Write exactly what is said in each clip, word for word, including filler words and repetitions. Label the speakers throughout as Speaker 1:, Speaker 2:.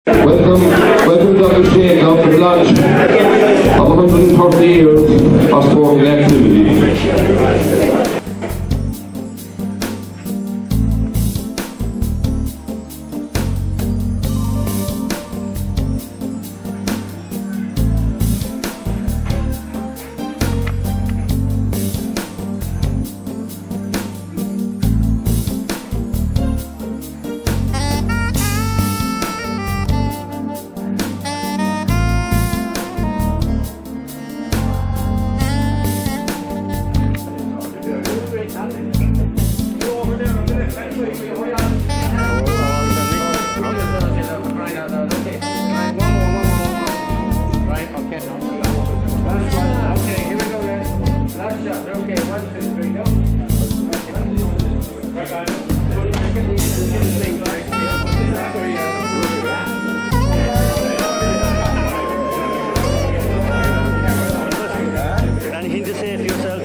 Speaker 1: Welcome, welcome to Doctor Shane now for the launch of one hundred thirty years of sporting activity.
Speaker 2: Anything to say for yourself?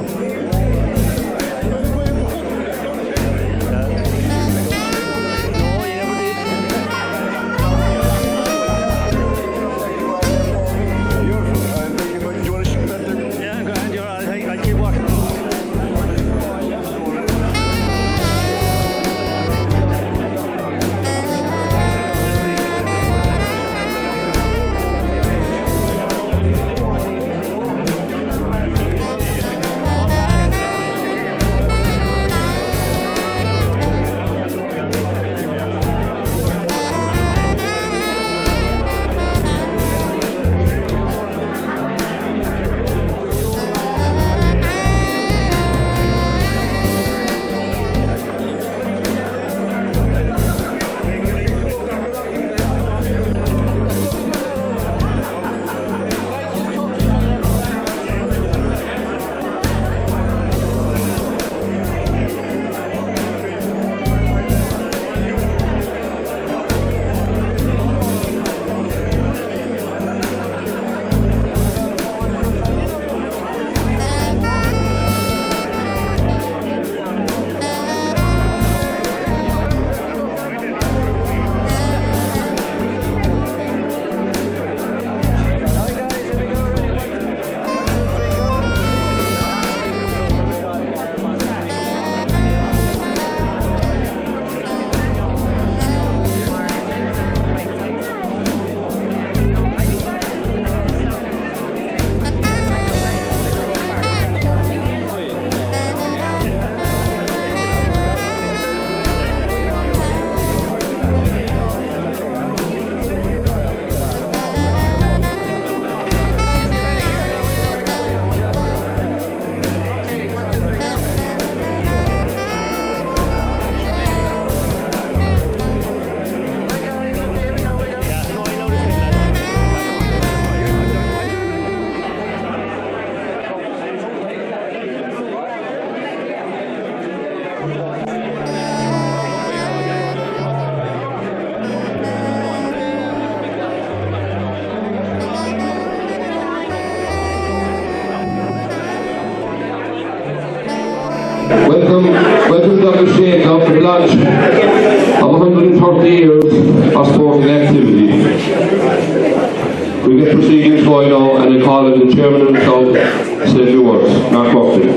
Speaker 1: Welcome, welcome to Doctor Shane now for the launch of one hundred thirty years of sporting activity. We get proceedings going now, and I call on the chairman himself to say a few words. Mark Buffy.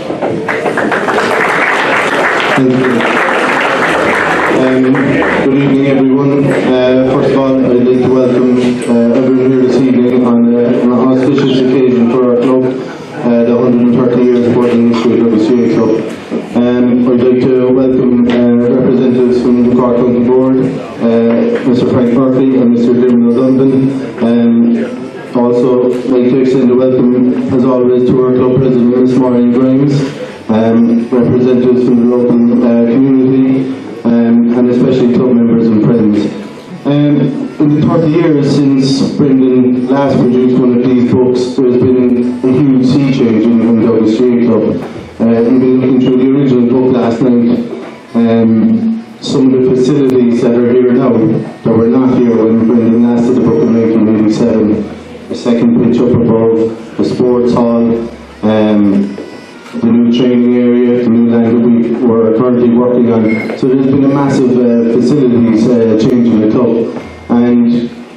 Speaker 3: Thank you. Um, good evening, everyone. Uh, first of all, I'd like to welcome uh, everyone here this evening on, uh, on an auspicious occasion for our club, uh, the one hundred thirty years sporting history of the W C A Club. Um, I'd like to welcome uh, representatives from the Cork County Board, uh, Mister Frank Murphy and Mister Dermot O'Donovan. Um, also, I'd like to extend a welcome, as always, to our club president, Miss Maureen Grimes, um, representatives from the local uh, community, um, and especially club members and friends. Um, in the thirty years since Brendan last produced one of these books, there's been a huge sea change in, in the W C A Club. Uh, we've been looking through the original book last night. Um, some of the facilities that are here now that were not here when Brendan last did the book in nineteen eighty-seven. The second pitch up above, the sports hall, um, the new training area, the new land that we were currently working on. So there's been a massive uh, facilities uh, change in the club. And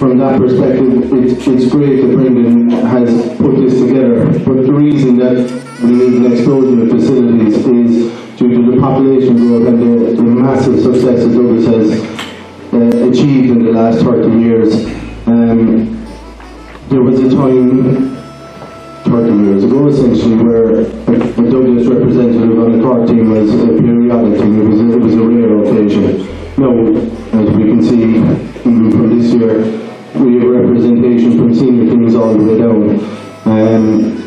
Speaker 3: from that perspective, it, it's great that Brendan has put this together. But the reason that we need an explosion of facilities is due to the population growth and the, the massive success that Douglas has uh, achieved in the last thirty years. Um, there was a time thirty years ago, essentially, where a, a Douglas representative on the Cork team was a periodic thing. It was a, it was a rare occasion. Now, as we can see, even from this year, we have representation from senior teams all the way down. Um,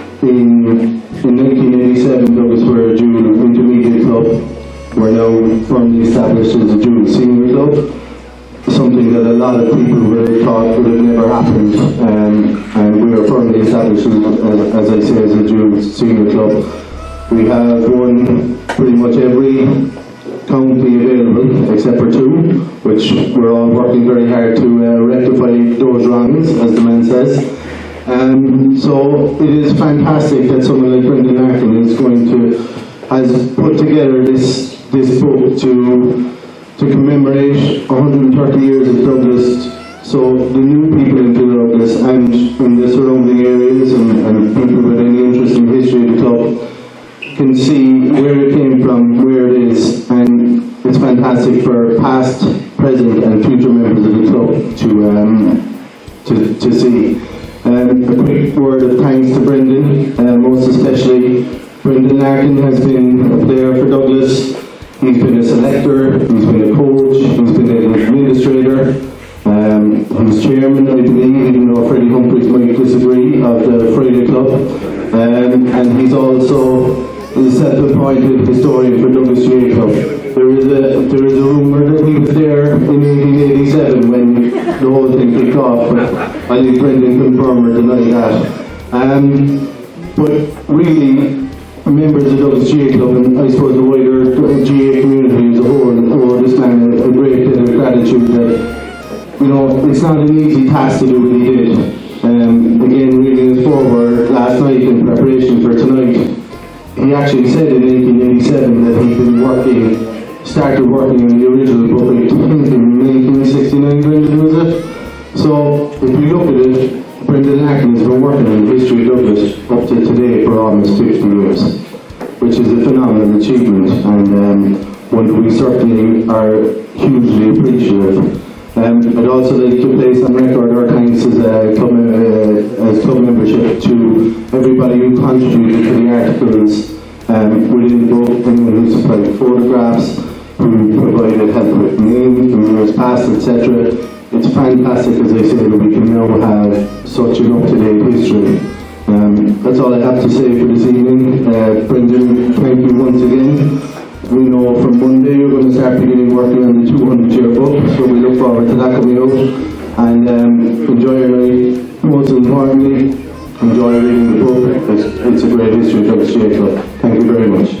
Speaker 3: in, in nineteen eighty-seven, Douglas were a dual intermediate club. We're now firmly established as a dual senior club. Something that a lot of people would have thought would have never happened, um, and we are firmly established, as, as I say, as a dual senior club. We have won pretty much every county available except for two, which we're all working very hard to uh, rectify those wrongs, as the man says. Um, so it is fantastic that someone like Brendan Larkin is going to has put together this this book to. to commemorate one hundred thirty years of Douglas, so the new people into Douglas and in the surrounding areas and, and people with any interest in the history of the club can see where it came from, where it is, and it's fantastic for past, present and future members of the club to um, to, to see. Um, a quick word of thanks to Brendan, uh, most especially Brendan Larkin has been a player for Douglas. He's been a selector, he's been a coach, he's been an administrator, um, he's chairman, I believe, even though Freddie Humphreys might disagree, of the Friday Club, um, and he's also the self-appointed historian for Douglas G A Club. There is a there is a rumour that he was there in eighteen eighty-seven when the whole thing kicked off, but I think Brendan confirmed or denied that. Um, but really, members of Douglas G A Club and I suppose the wider G A community as a whole owe this man a, a great deal of gratitude that, you know, it's not an easy task to do what he did. Um, again, reading his forward last night in preparation for tonight, he actually said in eighteen eighty-seven that he'd been working, started working on the original book, I think in nineteen sixty-nine, Brendan, was it? So, if we look at it, Brendan Larkin has been working on the history of Douglas up to today for almost fifty years, which is a phenomenal achievement and um, one that we certainly are hugely appreciative. Um, I'd also like to place on record our thanks as a club, uh, as club membership to everybody who contributed to the articles um, within the book, anyone who supplied photographs, who provided help with names from years past, et cetera. It's fantastic, as I say, that we can now have such an up-to-date history. Um, that's all I have to say for this evening. Uh, Brendan, thank you once again. We know from Monday you're going to start beginning working on the two hundred year book, so we look forward to that coming out. And um, enjoy your night. Most importantly, enjoy reading the book. It's, it's a great history of Douglas G A Club. Thank you very much.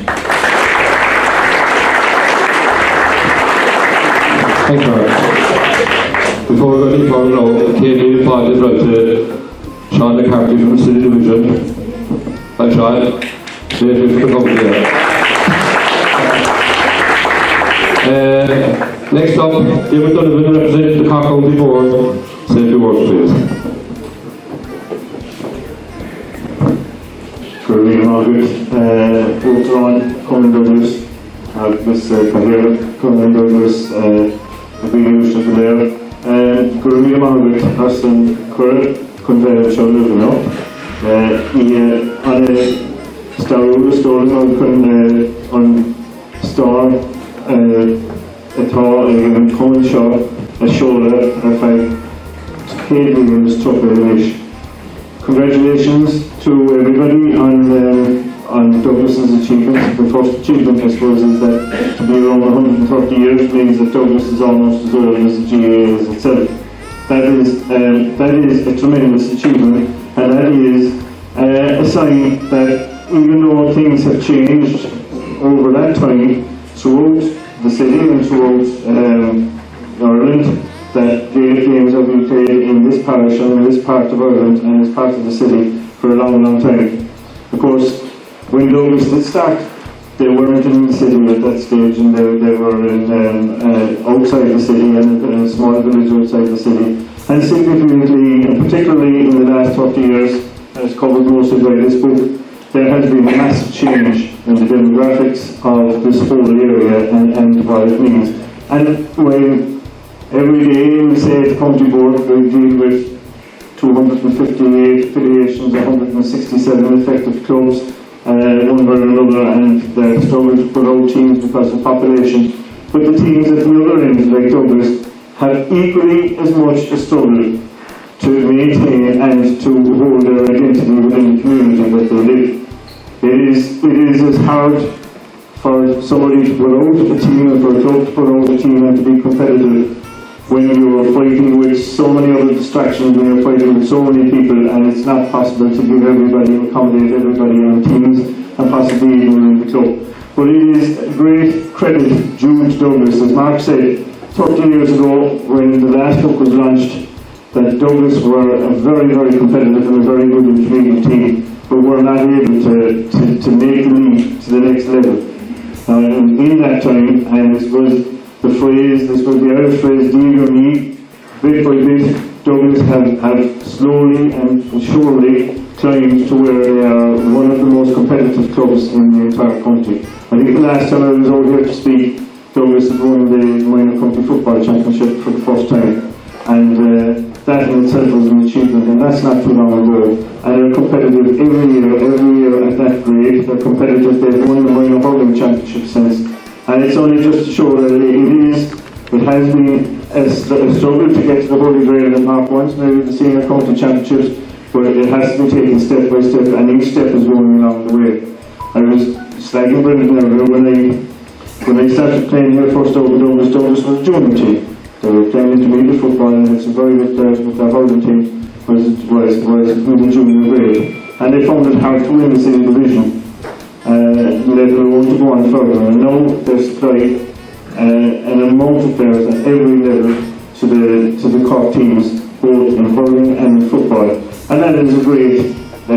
Speaker 1: Thanks, Mark. Before we go any further now, K D apologies right to Sean McCarthy from the City Division. Hi, Sean. Thank you for coming here. Uh, next up, David Donovan, representing the Cork County Board. Say a few words, please.
Speaker 4: Good evening, Margaret. Both on Conan Douglas, Mister Cahira, Conan Douglas, a big illusion for there. Good evening, Margaret. Hassan Curran, Conveyor Shoulder, you know. He on a star story on on star. Atá an Conan seo a seoladh ar feadh céad milliúnas tuca arís. Congratulations to everybody on um, on Douglas's achievements. The first achievement, I suppose, is that to be around one hundred thirty years means that Douglas is almost as old as the G A A is itself. That is um, that is a tremendous achievement, and that is uh, a sign that even though things have changed over that time throughout the city and throughout um, Ireland, that Gaelic games have been played in this parish and in this part of Ireland and this part of the city for a long, long time. Of course, when Douglas did start, they weren't in the city at that stage, and they, they were in, um, uh, outside the city and in a small village outside the city. And significantly, and particularly in the last thirty years, as covered mostly by this book, there has been a massive change in the demographics of this whole area and, and what it means. And when every day we say at the county board we deal with two hundred fifty-eight affiliations, one hundred sixty-seven effective clubs, uh, one way or another, and they're struggling to put out teams because of population. But the teams at the other end, like Douglas, have equally as much a struggle to maintain and to hold their identity within the community that they live. It is, it is as hard for somebody to put out a team and for a club to put out a team and to be competitive when you're fighting with so many other distractions, when you're fighting with so many people, and it's not possible to give everybody, accommodate everybody on teams, and possibly even in the club. But it is a great credit due to Douglas, as Mark said, thirty years ago when the last book was launched, that Douglas were a very, very competitive and a very good intermediate team, but were not able to, to, to make the leap to the next level. Um, in that time, and this was the phrase, this was the Irish phrase, Díl go ní, bit by bit, Douglas have, have slowly and surely climbed to where they are one of the most competitive clubs in the entire country. I think the last time I was out here to speak, Douglas had won the Minor County Football Championship for the first time, and uh, that in itself was an achievement, and that's not too long ago. And they're competitive every year, every year at that grade. They're competitive. They've won the Minor Hurling Championship since, and it's only just to show that it is, it has been a, a struggle to get to the Holy Grail that Mark wants, maybe the Senior County Championships, but it has to be taken step by step, and each step is going along the way. I was slagging Brendan earlier when I when I started playing here first over Douglas. Douglas was a junior team. They were playing intermediate football, and had some very good players, but their hurling team was was was in the junior grade, and they found it hard to win the same division. Uh, let alone to go on further. And now they supply uh, an amount of players at every level to the to the Cork teams, both in hurling and in football, and that is a great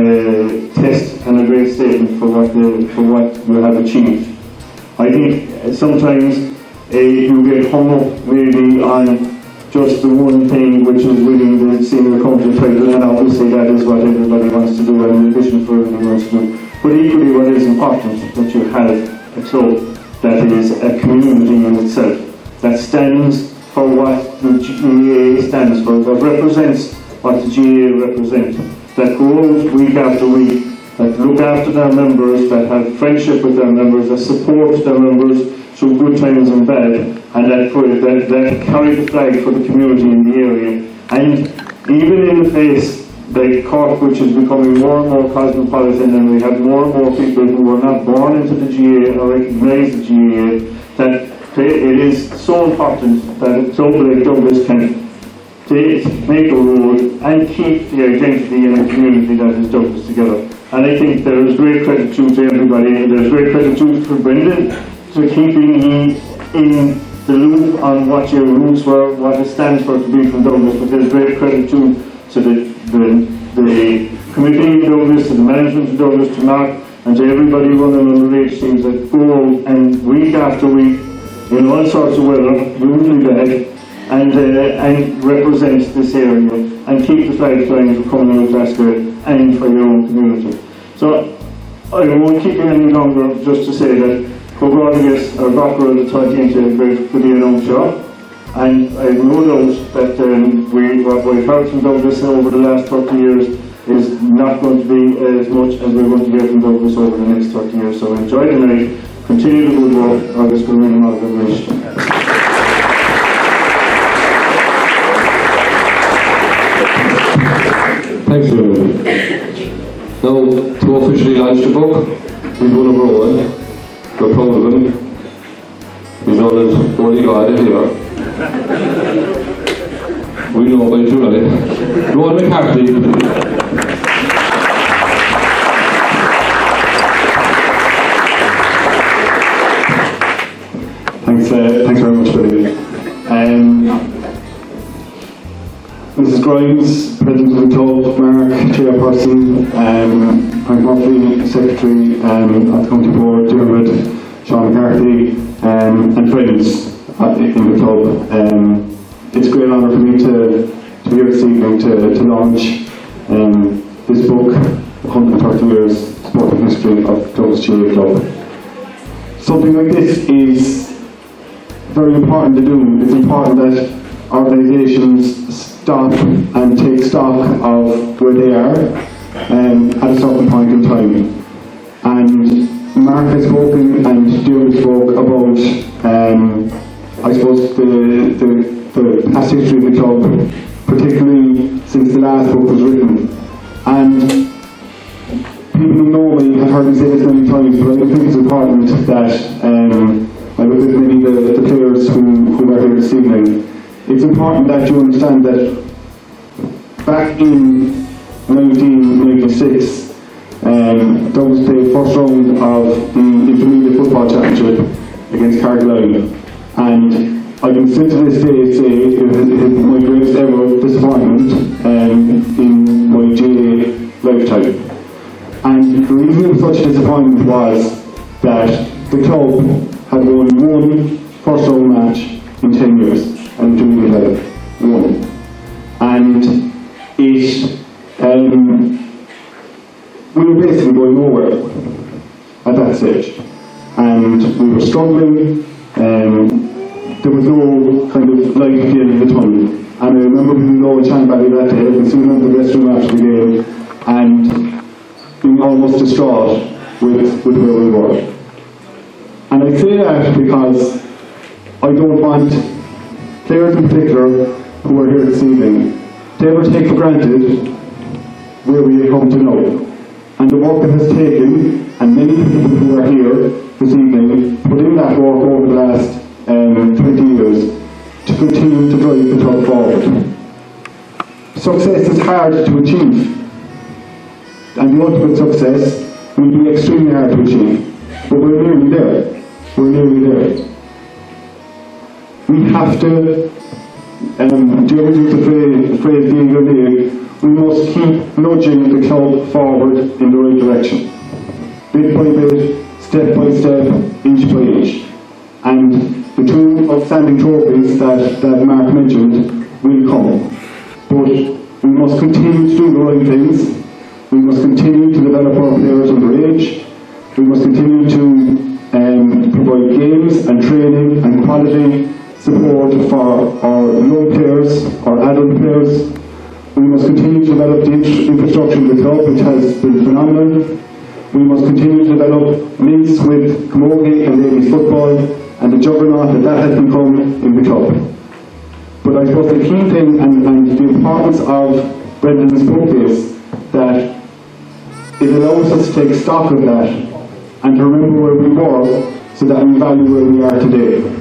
Speaker 4: uh, test and a great statement for what the, for what we have achieved. I think uh, sometimes uh, you get hung up maybe on just the one thing, which is winning the senior county title, and obviously that is what everybody wants to do, and the vision for everybody wants to do. But equally, what is important, that you have a club that is a community in itself, that stands for what the G A A stands for, that represents what the G A A represents, that go out week after week, that look after their members, that have friendship with their members, that support their members through good times and bad, and that, that, that carry the flag for the community in the area. And even in the face like Cork, which is becoming more and more cosmopolitan, and we have more and more people who are not born into the G A A or recognise the G A A, that it is so important that a club like Douglas can take, make a role and keep the identity and the community that is Douglas together. And I think there is great credit due to everybody, and there's great credit due to Brendan for keeping me in the loop on what your roots were, what it stands for to be from Douglas, but there's great credit due to the, the, the committee of Douglas, to the management of Douglas, to Mark, and to everybody running on the race teams that go out and week after week in all sorts of weather, usually bad, and, uh, and represent this area and keep the flag flying for coming out Glasgow and for your own community. So I won't keep you any longer, just to say that Cogordius or Gockerel the twentieth is great for the announced job. And I have no doubt that um, we, what we've heard from Douglas over the last thirty years is not going to be as much as we're going to hear from Douglas over the next thirty years. So enjoy the night, continue the good work, August will really not be wished.
Speaker 1: Thanks, everybody. Now, to officially launch the book, we've won number one. We're proud of him. He's known as Holy God here. We know by July. Rowan McCarthy.
Speaker 5: Thanks, uh, thanks very much, Billy. Um, Missus Grimes, President of the Club, Mark, Chairperson, um, Frank Murphy, Secretary um, at the County Board, Dermot, Sean McCarthy, um, and friends at, in the club. Um, it's a great honour for me to, to be here going to, to launch um, this book, one hundred thirty years Sporting History of Douglas G A A Club. Something like this is very important to do. It's important that organisations stop and take stock of where they are um, at a certain point in time. And Mark has spoken and Stuart spoke about, um, I suppose, the, the, the past history of the club, particularly since the last book was written. And people who know me have heard me say this many times, but I think it's important that um, I look at many of the, the players who, who are here this evening. It's important that you understand that back in nineteen ninety-six, um, Douglas played first round of the Intermediate Football Championship against Carlisle, and I can still to this day say it was my greatest ever disappointment um, in my G A A lifetime. And the reason it was such a disappointment was that the club had won one first round match in ten years, and Intermediate level, one. And it, um, we were basically going nowhere at that stage. And we were struggling, um, there was no kind of light at the end of the tunnel. And I remember being low in Shannon Valley that day, and sitting in the restroom after the game, and being almost distraught with, with where we were. And I say that because I don't want players in particular who are here this evening to ever take for granted where we have come to know. And the work that has taken, and many people who are here this evening, put in that work over the last um, twenty years to continue to drive the club forward. Success is hard to achieve, and the ultimate success will be extremely hard to achieve, but we're nearly there. We're nearly there. We have to, um, do you ever use the phrase, the phrase the England League, we must keep nudging the club forward in the right direction. Bit by bit, step by step, inch by inch. And the two outstanding trophies that, that Mark mentioned will come. But we must continue to do the right things. We must continue to develop our players underage. We must continue to um, provide games and training and quality support for our young players, our adult players. We must continue to develop the infrastructure of the club, which has been phenomenal. We must continue to develop links with camogie and ladies football and the juggernaut that that has become in the club. But I suppose the key thing and, and the importance of Brendan's book is that it allows us to take stock of that and to remember where we were so that we value where we are today.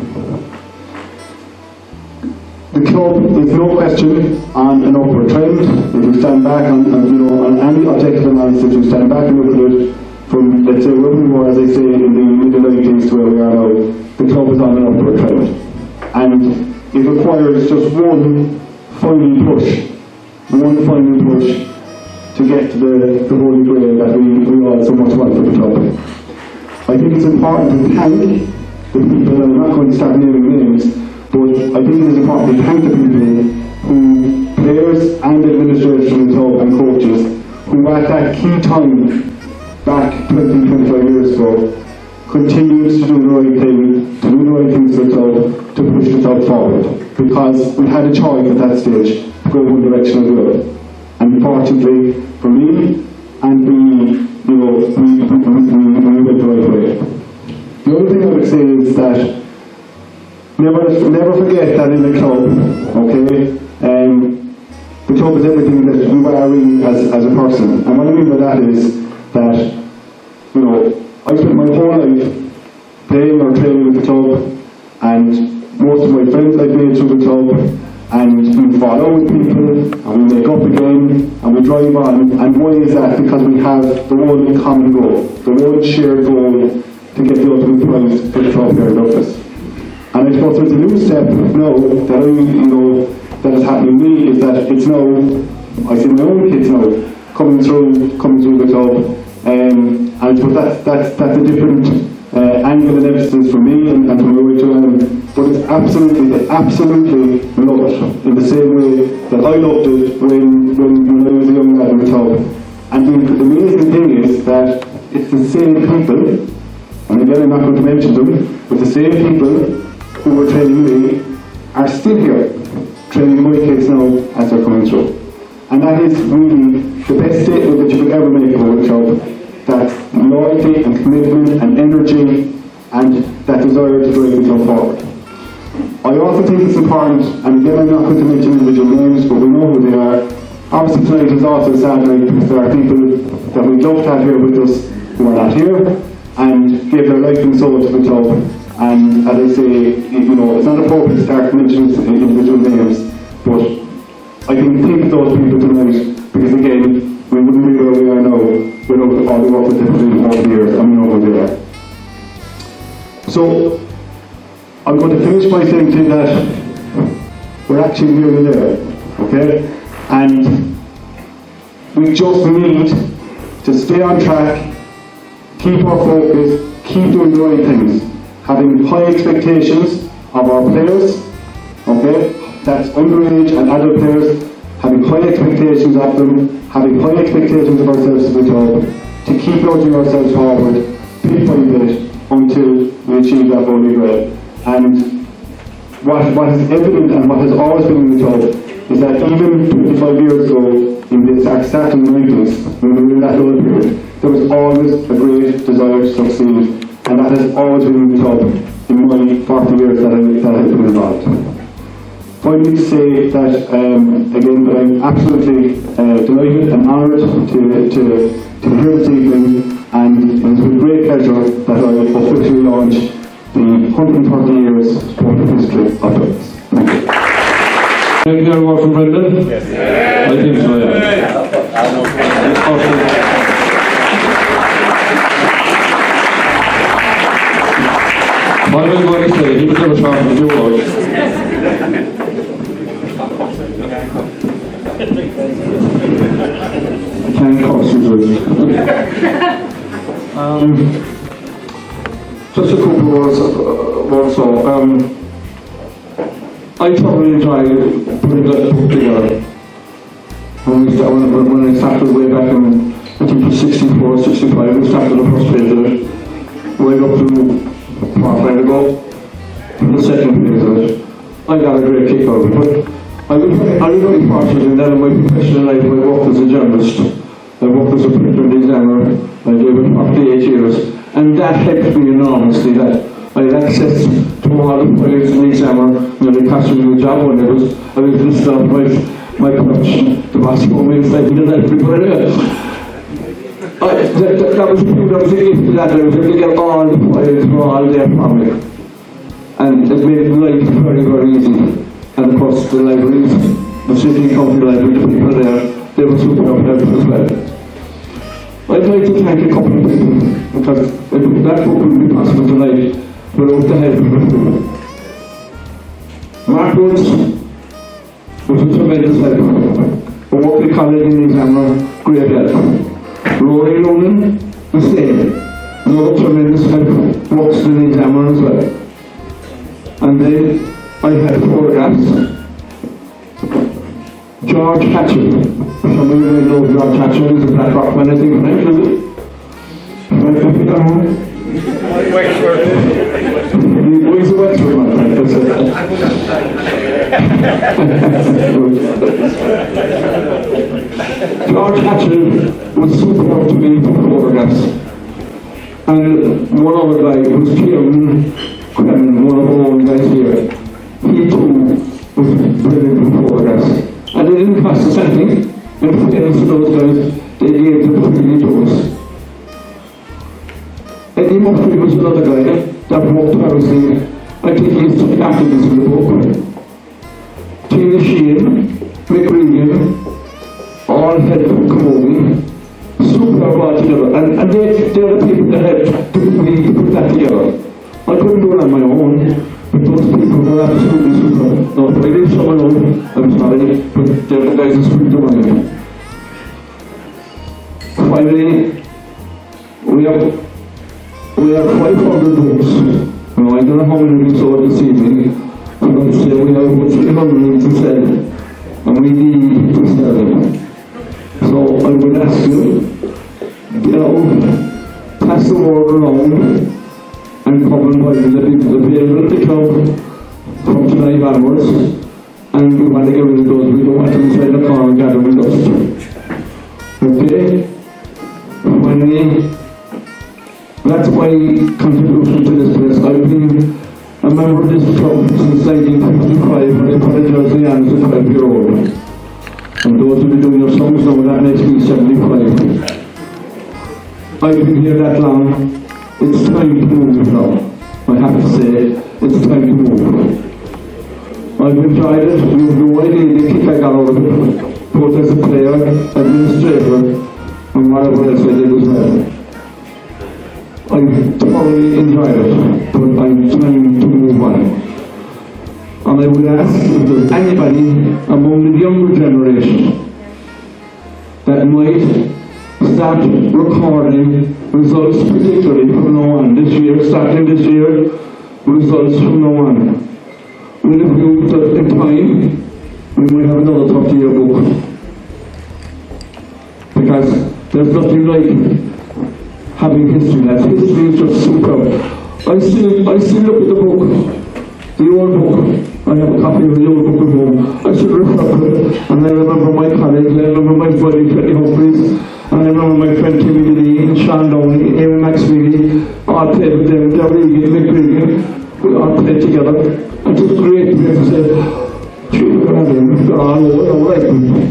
Speaker 5: The club is no question on an upward trend. If you stand back on, on, you know, on any objective analysis, if you stand back and look at it from, let's say, where we were, as I say, in the mid nineties to where we are now, the club is on an upward trend. And it requires just one final push, one final push to get to the, the holy grail that we, we all so much want for the club. I think it's important to thank the people, and I'm not going to start naming names, but I think it is important to thank the people who, players and administrators from the club and coaches, who at that key time, back twenty, twenty-five years ago, continues to do the right thing, to do the right things for the club, to push the club forward. Because we had a choice at that stage to go one direction as well. And fortunately, for me, and we, you know, we, we, we, we went the right way. The other thing I would say is that Never, never forget that in the club, okay, um, the club is everything that you are really as, as a person. And what I mean by that is that, you know, I spent my whole life playing or training with the club, and most of my friends I've made through the club, and we fall out with people, and we make up again, and we drive on. And why is that? Because we have the one common goal, the one shared goal to get the ultimate prize for the club here in Douglas. And I suppose there's a new step now that I, you know, that is happening to me, is that it's now, I see my own kids now coming through, coming through the club, um, and but that's that's that's a different uh, angle and emphasis for me and, and for my wife Joanne. But it's absolutely, absolutely love it in the same way that but I loved it when, when, when I was a young lad in the club. And the, the amazing thing is that it's the same people, and again I'm not going to mention them, but the same people who were training me are still here, training my kids now as they're coming through. And that is really the best statement that you could ever make about a club, that loyalty and commitment and energy and that desire to drive the club forward. I also think it's important, and again I'm not going to mention individual names, but we know who they are. Obviously tonight is also a sad night because there are people that we'd love to have here with us who are not here and gave their life and soul to the club. And as I say, you know, it's not appropriate to start mentioning individual names, but I can think of those people tonight because again, we wouldn't be where we are now without all the work that they've done over the years, and we know who they are. So, I'm going to finish by saying to you that we're actually nearly there, okay? And we just need to stay on track, keep our focus, keep doing the right things, having high expectations of our players, okay? That's underage and adult players, having high expectations of them, having high expectations of ourselves as a club, to keep nudging ourselves forward, bit by bit, until we achieve that holy grail. And what, what is evident and what has always been in the club is that even twenty-five years ago, in the start in the nineties, when we were in that lower period, there was always a great desire to succeed, and that has always been in the club in my forty years that I, that I have been involved. Finally, to say that, um, again, that I'm absolutely uh, delighted and honoured to, to, to be here this evening, and it has been a great pleasure that I officially launch the one hundred thirty years sport history of Douglas. Thank you.
Speaker 1: Thank you very much, Brendan. Yes. Yeah. I think so, yeah. What am I going to say? He was never sharp as you were. I can't cost you um, Just a couple of words, uh, words so. Um, I thoroughly enjoy putting that book together. When, we start, when, when I started way back in, I think it was sixty-four, sixty-five, we started the first page of it, right up to part way ago, the second page of it. I got a great kick out of it, but I was very fortunate in that in my professional life I worked as a journalist. I worked as a printer and examiner. I gave it forty-eight years, and that helped me enormously. That I had access to all the files in the examiner, you know, they cost me the job when I was, I was listed off my, my production, the last four minutes I did that, but anyway. I, that, that, that was that was a gift to that, I was able to get all the files from all there from me. And it made life very, very easy. And of course the libraries, the City County Library, the people there, they were super helpful as well. I'd like to thank a couple of people, because that book wouldn't be possible tonight without the help of the people. Mark Woods was a tremendous help. A working colleague in the examiner, great help. Rory Lonan, the same. Another tremendous help, works in the examiner as well. And then I had photographs. George Hatchell. Some of you may know George Hatchell is a Black Rock man, I think, French, is it?
Speaker 2: Wexford.
Speaker 1: He's a Wexford man, right? That's it. George Hatchell was superb to me for photographs. And one other guy was Kieran Cremin, one of our own guys here. He too was brilliant with photographs. And they didn't cost us anything. In fairness to those guys, they gave the freely to us. Eddie Murphy was another guy that worked tirelessly. I think he's took after this in the book. Tina Sheehan, Mick Regan, all helped from Camogie. Superb all together. And, and they, they're the people that helped to me to put that together. I couldn't do it on my own. But those people were absolutely super. Now, if I leave someone alone, I'm sorry, but they're the guys that speak to my name. Finally, we have, we have five hundred books. Now, I don't know how many we saw this evening. I'm going to say we have about three hundred to sell. and we need to serve them. So I would ask you, you know, pass the word around and come and invite the people to be able to club from tonight onwards, and we want to get rid of those. We don't want them inside the car and gathering dust. Okay? Finally, that's my contribution to this place. I've been a member of this club since nineteen fifty-five when I put a jersey on as a twelve year old. And those who are doing your songs now, that makes me seventy-five. I've been here that long. It's time to move now. I have to say, it's time to move. I've enjoyed it. You have no idea the kick I got out of it, both as a player, administrator, and whatever else I did as well. I've thoroughly enjoyed it, but I'm trying to move on. And I would ask if there's anybody among the younger generation that might start recording results, particularly from now on this year, starting this year, results from now on. With a view that in time, we might have another thirty year book. Because there's nothing like having history. That history is just superb. I still, I still look at the book, the old book. I have a copy of the old book at home. I still refer to it, and I remember my colleagues, I remember my buddy Freddie Humphreys, and I remember my friend Timmy Lee, and Sean Downey, Aaron McSweeney, all played with them, Derry Egan, Mick Regan, we all played together. And it was great to be able to say, gee, look at him, they're all over, all right.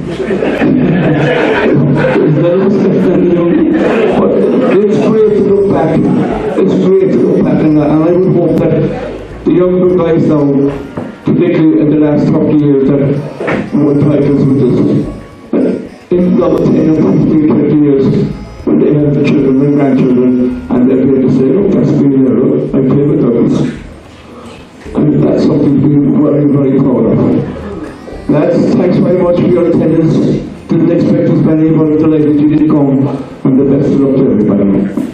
Speaker 1: But it's great to look back. It's great to look back on that, and I would hope that the younger guys now, particularly in the last thirty years, that won titles with us, in another ten or fifteen, twenty years, when they have the children and grandchildren, and they'll be able to say, look, that's me there, I play with Douglas. And that's something to be very, very proud of. Lads, thanks very much for your attendance. Didn't expect as many, but delighted you did come, and the best of luck to everybody.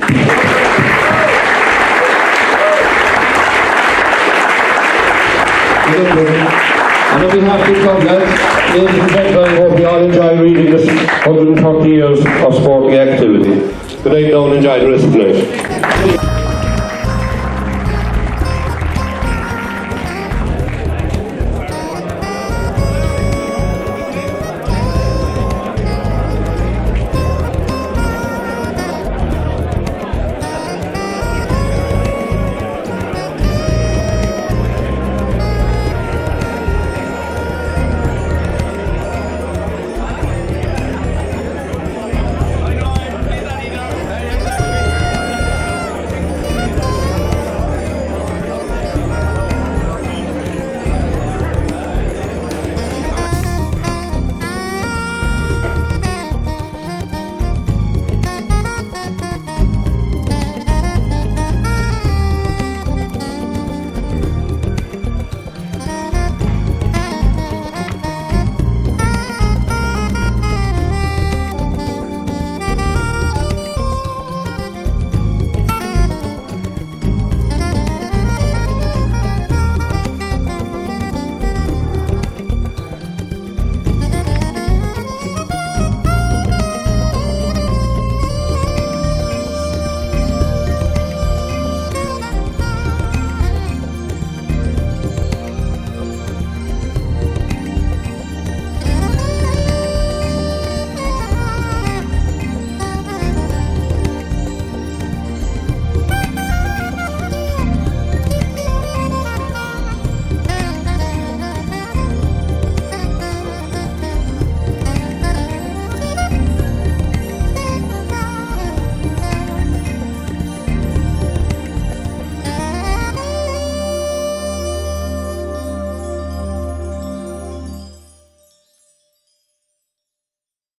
Speaker 1: And on behalf of the club, lads, ladies and gentlemen, I hope you all enjoy reading this one hundred thirty years of sporting activity. Good night now and enjoy the rest of the night.